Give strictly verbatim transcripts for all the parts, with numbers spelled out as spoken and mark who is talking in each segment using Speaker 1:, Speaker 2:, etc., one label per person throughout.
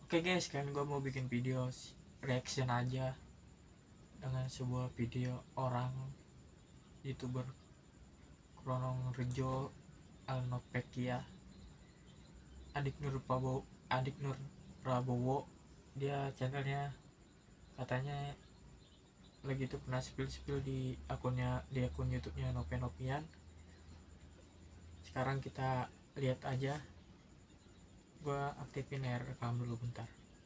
Speaker 1: Oke guys, kan gue mau bikin video reaction aja dengan sebuah video orang youtuber Kronong Rejo Alnopekia, adik Nur Prabowo, adik Nur Prabowo. Dia channelnya katanya lagi tuh pernah spill-spill di akunnya, di akun YouTube-nya Nope Nopian. Sekarang kita lihat aja. Gua aktifin layar rekam dulu bentar.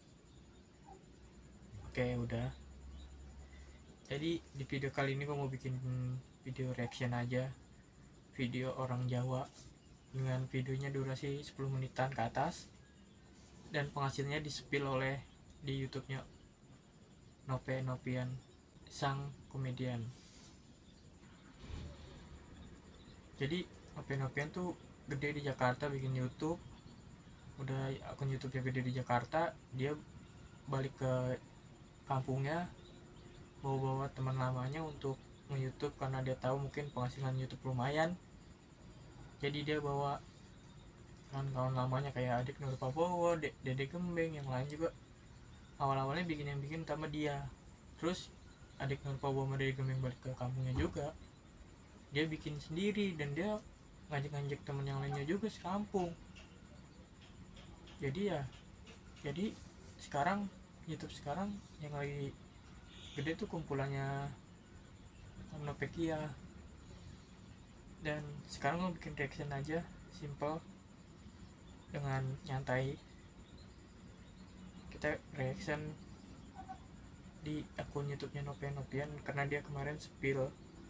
Speaker 1: Oke, udah. Jadi di video kali ini gua mau bikin video reaction aja, video orang Jawa dengan videonya durasi sepuluh menitan ke atas, dan penghasilnya di-spill oleh di YouTube-nya Nope Nopian, sang komedian. Jadi Nope Nopian tuh gede di Jakarta bikin YouTube. Udah akun YouTube-nya gede di Jakarta, dia balik ke kampungnya bawa-bawa teman lamanya untuk nge-YouTube karena dia tahu mungkin penghasilan YouTube lumayan. Jadi dia bawa kawan-kawan lamanya kayak adik Nur Prabowo, Dede Gembeng, yang lain juga. Awal-awalnya bikin yang bikin sama dia. Terus adik Nur Prabowo sama Dede Gembeng balik ke kampungnya juga, dia bikin sendiri dan dia ngajak-ngajak temen yang lainnya juga sekampung. Jadi ya, jadi sekarang YouTube sekarang yang lagi gede tuh kumpulannya Nopekia. Dan sekarang gue bikin reaction aja, simple, dengan nyantai. Kita reaction di akun YouTube-nya Nope Nopian karena dia kemarin spill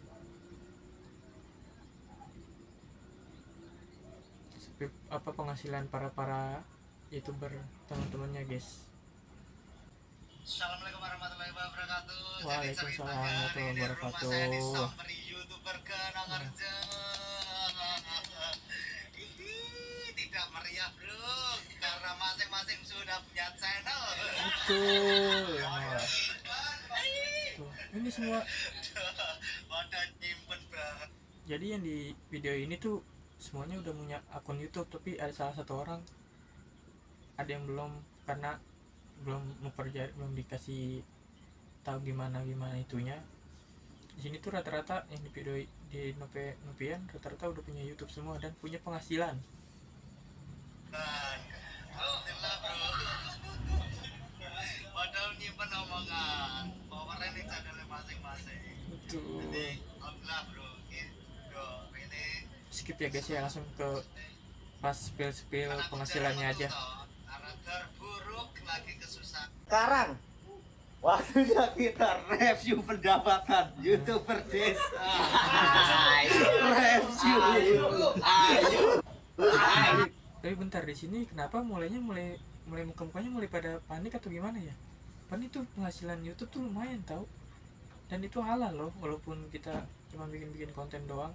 Speaker 1: spill apa penghasilan para para YouTuber teman-temannya, guys.
Speaker 2: Assalamualaikum warahmatullahi wabarakatuh.
Speaker 1: Waalaikumsalam warahmatullahi wabarakatuh.
Speaker 2: Saya disamperin YouTuber Kenangarja. Tidak meriah bro, karena masing-masing sudah punya channel.
Speaker 1: Betul. Tuh, ini semua.
Speaker 2: Pada nyimpen banget.
Speaker 1: Jadi yang di video ini tuh semuanya udah punya akun YouTube, tapi ada salah satu orang ada yang belum, karena belum memperja belum dikasih tahu gimana gimana itunya. Di sini tuh rata-rata yang di video di Nope Nopian rata-rata udah punya YouTube semua dan punya penghasilan.
Speaker 2: Alhamdulillah bro. Padahal nyimpen omongan, powernya nih channelnya masing-masing.
Speaker 1: Betul.
Speaker 2: Jadi alhamdulillah bro, gitu. Ini
Speaker 1: Skip ya guys ya, langsung ke pas spill-spill penghasilannya aja.
Speaker 2: karena terburuk lagi kesusahan.
Speaker 3: Sekarang waktunya kita review pendapatan YouTuber desa. Review. Ayo. Ayo.
Speaker 1: Tapi bentar, di sini kenapa mulainya mulai mulai muka-mukanya mulai pada panik atau gimana ya? Pan itu penghasilan YouTube tuh lumayan tau, dan itu halal loh, walaupun kita cuma bikin-bikin konten doang.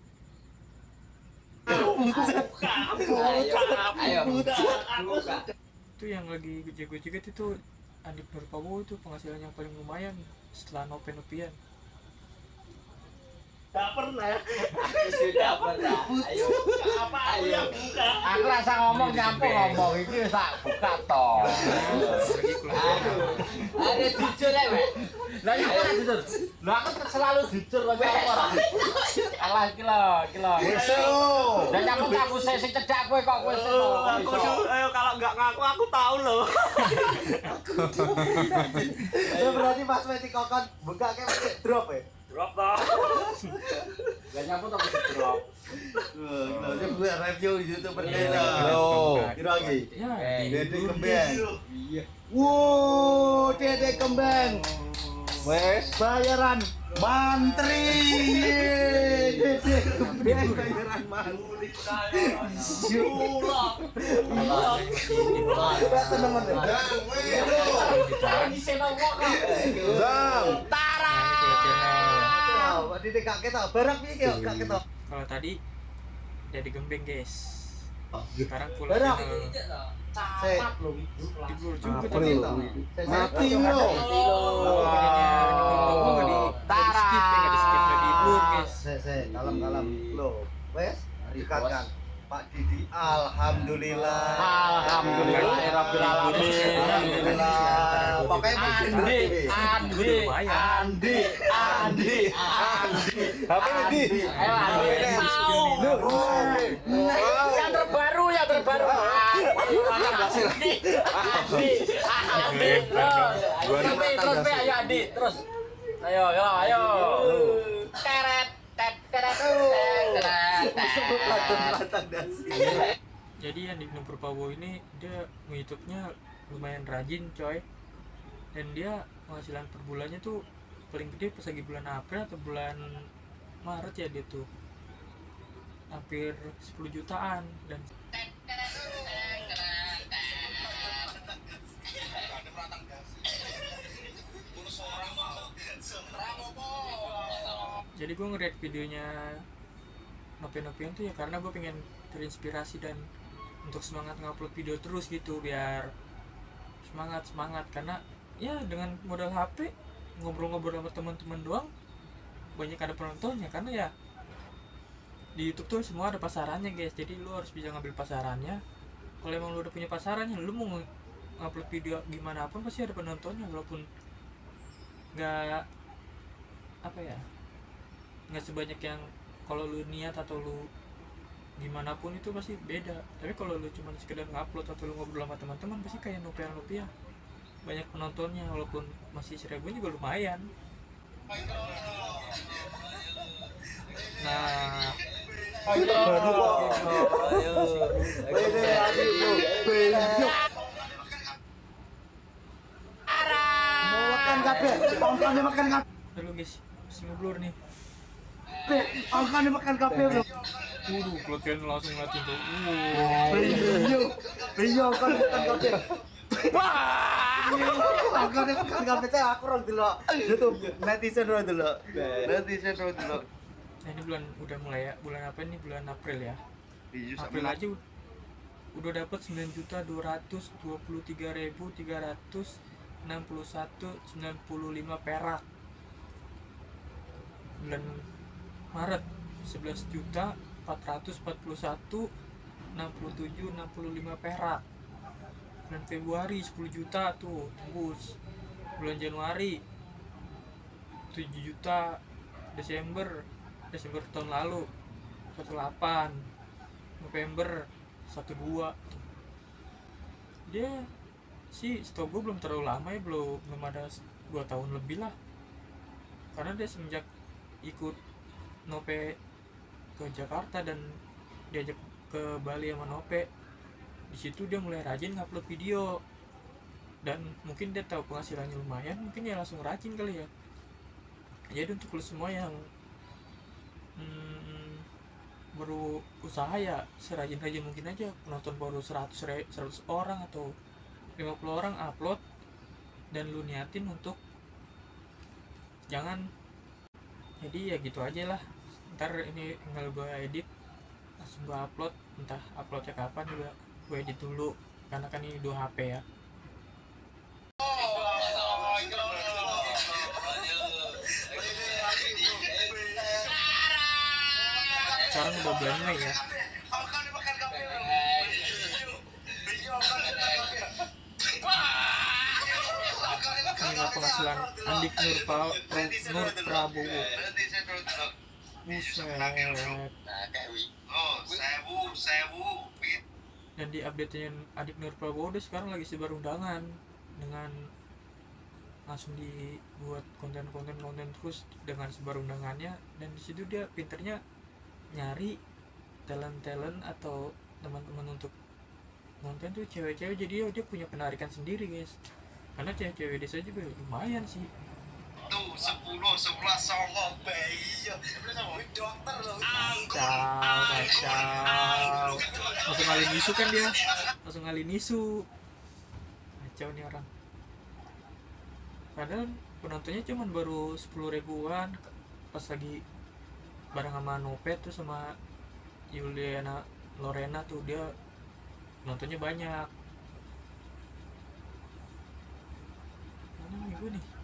Speaker 3: Ayo.
Speaker 1: Itu yang lagi jeget-jeget itu adik Nur Prabowo, itu penghasilan yang paling lumayan setelah Nope Nopian.
Speaker 3: Gak pernah.
Speaker 4: Sudah pernah. Ayo.
Speaker 3: Apa aku yang buka?
Speaker 4: Aku rasa ngomong nyampur ngomong iki wis tak buka to. Aduh. Ada jujur ya, Wek. Lah iya ora jujur. Lah aku selalu jujur kok ora. Alah iki lho, iki lho. Wis lho. Lah nyambung aku sing cedak kowe kok wis lho.
Speaker 3: Aku ayo kalau nggak ngaku aku tahu loh. Itu berarti pas mati kokon buka kayak drop ya? Drop toh.
Speaker 4: Lah nyambung tak drop.
Speaker 3: Loh, ini buat review YouTube berdesa.
Speaker 4: Yo.
Speaker 3: Kira lagi.
Speaker 1: Ya,
Speaker 4: Eh,
Speaker 1: di
Speaker 3: Dede
Speaker 1: Dede
Speaker 3: Kembang.
Speaker 4: Iya.
Speaker 3: Wow, Dede Kembang.
Speaker 4: Wes.
Speaker 3: Bayaran mantri. Dede Kembang bayaran mantri. Sulap. Sulap. Seneng banget.
Speaker 4: Ini seneng kok.
Speaker 3: Zam.
Speaker 4: Tara.
Speaker 3: Tahu, Dede gak ketok. Barang piye ki gak ketok.
Speaker 1: Kalau tadi Dede Gembeng, guys.
Speaker 3: Oh,
Speaker 1: Sekarang full
Speaker 3: Barang.
Speaker 1: channel.
Speaker 4: Capat lho.
Speaker 1: Di blur juga
Speaker 3: Apa
Speaker 1: tadi.
Speaker 3: itu? Mati lo.
Speaker 1: Videonya Prabowo nggak di nggak di skip, ya nggak di skip, nggak di blur, guys.
Speaker 3: Se se kalem kalem. Lo, wes dikatkan. Pak Didi, alhamdulillah.
Speaker 4: Alhamdulillahirabbil alamin.
Speaker 3: Alhamdulillah. Pokoknya mungkin
Speaker 4: Andi,
Speaker 3: berarti.
Speaker 4: Andi, Andi, Andi, Andi. Apa ini? Ayo Andi. Yang terbaru, yang terbaru. Andi, Andi, Andi. Terus, terus, ayo Andi, terus. Ayo, ayo, ayo. Teret, teret, teret, teret.
Speaker 1: Jadi yang di Nur Prabowo ini dia YouTube-nya lumayan rajin coy, dan dia penghasilan per bulannya tuh paling gede pas lagi bulan April atau bulan Maret ya, dia tuh hampir sepuluh jutaan. Dan jadi gue ngeliat videonya Nope-Nopean tuh ya karena gue pengen terinspirasi dan untuk semangat ngupload video terus gitu, biar semangat semangat karena ya dengan modal H P ngobrol-ngobrol sama teman-teman doang banyak ada penontonnya, karena ya di YouTube tuh semua ada pasarannya guys, jadi lu harus bisa ngambil pasarannya. Kalau emang lu udah punya pasarannya, lu mau ngupload video gimana pun pasti ada penontonnya, walaupun nggak apa ya nggak sebanyak yang kalau lu niat atau lu gimana pun itu pasti beda. Tapi kalau lu cuma sekedar ngupload atau lu ngobrol sama teman-teman pasti kayak Nopean-Nopean banyak penontonnya, walaupun masih seribu juga lumayan. Nah
Speaker 3: Makan kabeh, ongkone makan kabeh.
Speaker 1: lalu guys masih ngeblur nih.
Speaker 3: Ongkone makan kabeh, Bro.
Speaker 1: Waduh, pelatihan langsung ngeliatin tuh.
Speaker 3: Iya. Iya, ongkone makan kabeh. Ongkone makan kabeh saya aku ora delok YouTube netizen ora delok. Netizen ora delok.
Speaker 1: Nah ini bulan udah mulai ya, bulan apa ini, bulan April ya.
Speaker 3: Iya,
Speaker 1: April aja ud- udah dapat sembilan juta dua ratus dua puluh tiga ribu tiga ratus enam puluh satu koma sembilan lima perak. Bulan Maret sebelas juta empat ratus empat puluh satu koma enam tujuh enam lima perak. Bulan Februari sepuluh juta tuh tembus. Bulan Januari tujuh juta. Desember Desember tahun lalu satu koma delapan. November satu koma dua. Dia sih setahu gue belum terlalu lama ya, belum belum ada dua tahun lebih lah, karena dia semenjak ikut Nope ke Jakarta dan diajak ke Bali sama Nope, di situ dia mulai rajin ngupload video, dan mungkin dia tahu penghasilannya lumayan, mungkin ya langsung rajin kali ya. Jadi untuk lo semua yang hmm, baru usaha ya serajin-rajin mungkin aja, penonton baru seratus, seratus orang atau lima puluh orang upload, dan lu niatin untuk jangan, jadi ya gitu aja lah. Ntar ini tinggal gue edit langsung gue upload, entah uploadnya kapan juga gue edit dulu karena kan ini dua H P ya. Sekarang udah bulan Mei ya. Inilah penghasilan Andik Nur, pa- Nur Prabowo. Buset.
Speaker 2: Oh, sewu, sewu.
Speaker 1: Dan di update-nya Adik Nur Prabowo dia sekarang lagi sebar undangan dengan langsung dibuat konten-konten konten terus dengan sebar undangannya, dan di situ dia pinternya nyari talent-talent atau teman-teman untuk nonton tuh cewek-cewek, jadi dia punya penarikan sendiri guys, karena cewek-cewek desa juga lumayan sih.
Speaker 2: Tuh, sepuluh, sebelas, songo, bayi. Dokter loh.
Speaker 1: Kacau, kacau. Langsung ngalin isu kan dia, langsung ngalin isu. Kacau nih orang. Padahal penontonnya cuman baru sepuluh ribuan pas lagi bareng sama Nope tuh sama Yuliana Lorena tuh, dia nontonnya banyak. Mana nih gue nih?